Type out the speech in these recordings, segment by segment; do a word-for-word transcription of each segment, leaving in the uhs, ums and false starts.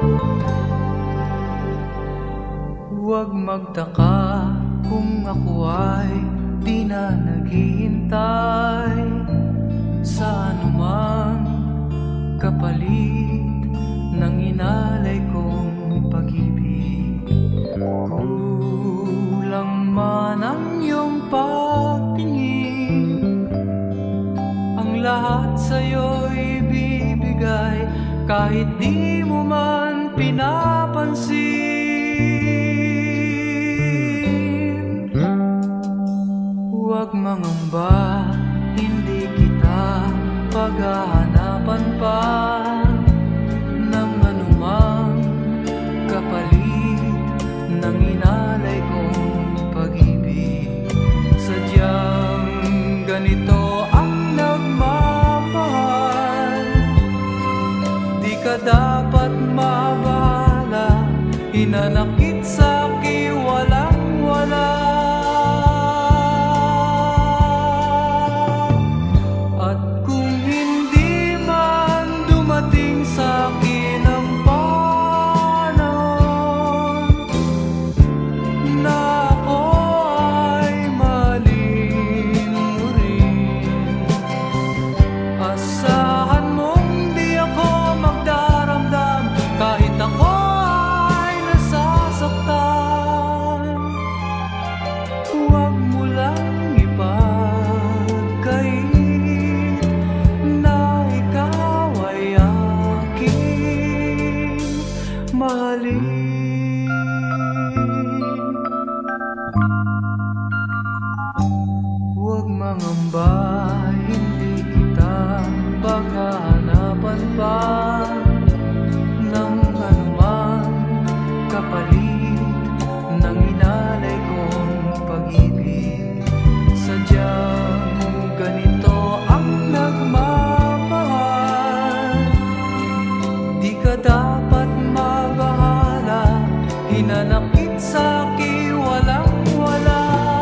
Huwag magtaka kung ako ay di na naghihintay sa anumang kapalit ng inalay kong pag-ibig. Kulang man ang iyong pagtingin, ang lahat sa'yo'y ibibigay kahit di mo man pinapansin. Huwag mangamba, hindi kita paghahanapan pa ng anumang kapalit ng inalay kong pag-ibig. Sadyang ganito ang nagmamahal, di ka dapat mabahala, hinanakit sa'ki walang wala. Huwag mangamba, hindi kita paghahanapan pa ng anumang kapalit ng inalay kong pag-ibig. Sadyang ganito ang nagmamahal, di ka dapat mabahala, hinanakit sa'ki walang wala.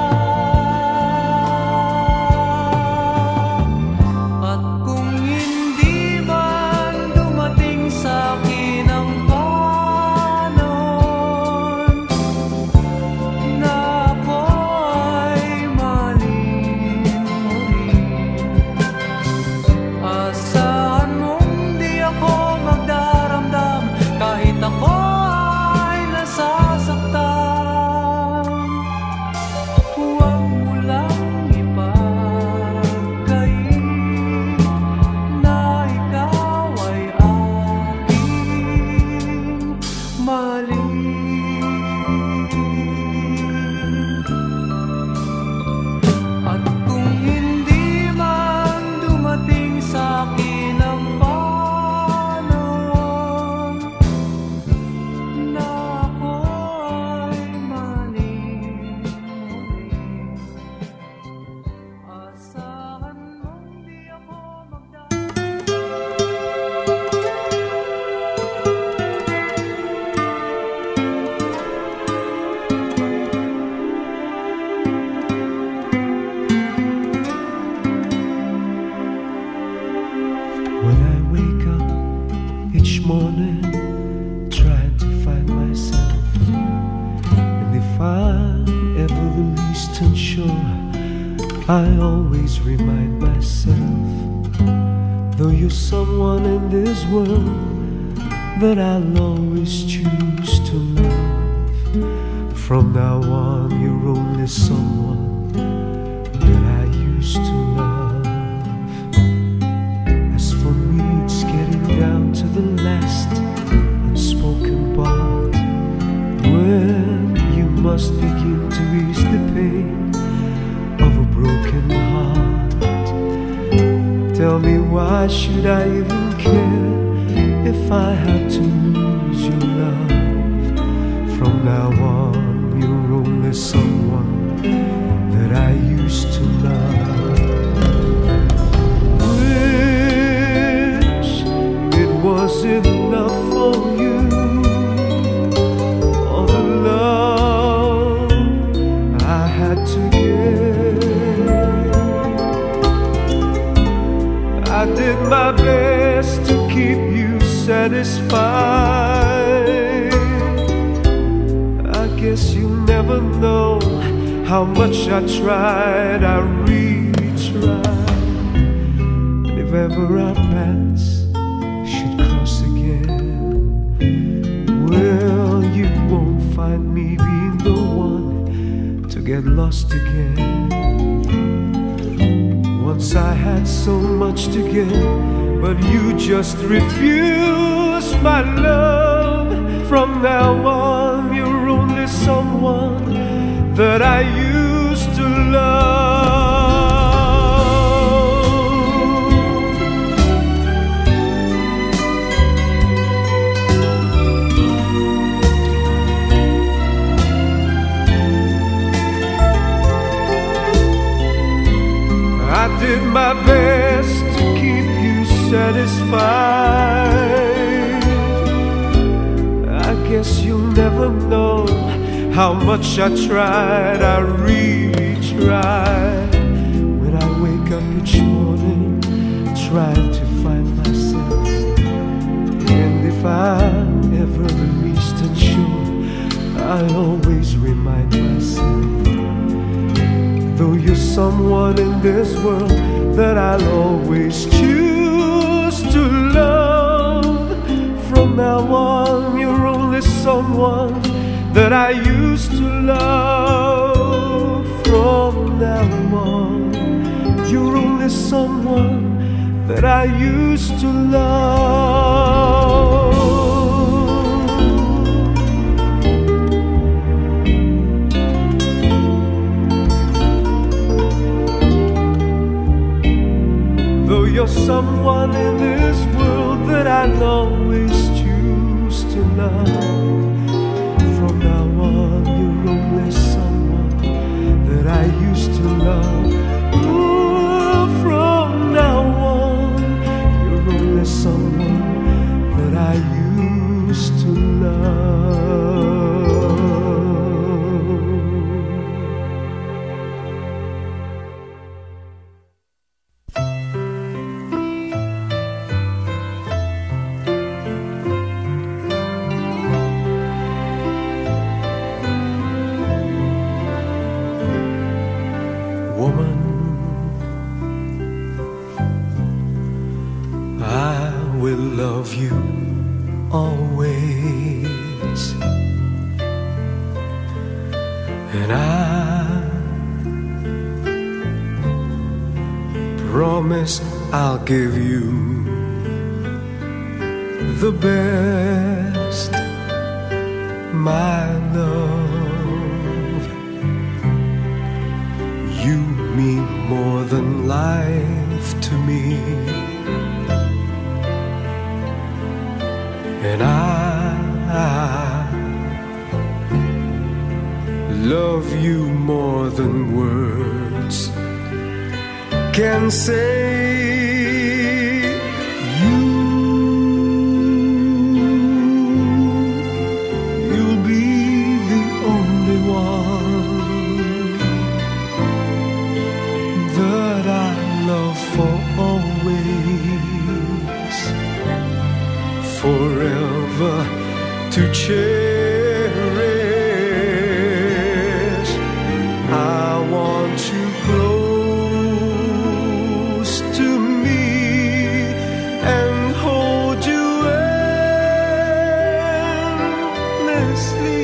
Morning, trying to find myself, and if I'm ever the least unsure, I always remind myself, though you're someone in this world that I'll always choose to love. From now on, you're only someone that I used to love. As for me, it's getting down to the last unspoken part, when you must begin to ease the pain of a broken heart. Tell me, why should I even care if I have to lose your love? From now on, you're only someone that I used to love. Wish it was enough for you, all the love I had to give. I did my best to keep you satisfied. how much I tried, I really tried. And if ever our paths should cross again, well, you won't find me being the one to get lost again. Once I had so much to give, but you just refused my love. From now on, you're only someone that I used to love. I did my best to keep you satisfied. I guess you'll never know how much I tried, I really tried. When I wake up each morning, trying to find myself. And if I'm ever the least unsure, I always remind myself, though you're someone in this world that I'll always choose to love. From now on, you're only someone that I used to love. From now on, you're only someone that I used to love. Though you're someone in this world that I'll always choose to love. From now on, you're only someone that I used to love. Ooh, from now on, you're only someone that I used to love. Woman, I will love you always, and I promise I'll give you the best, my love. You mean more than life to me, and I, I love you more than words can say. You, you'll be the only one that I love for always, forever to cherish. I want you close to me and hold you endlessly.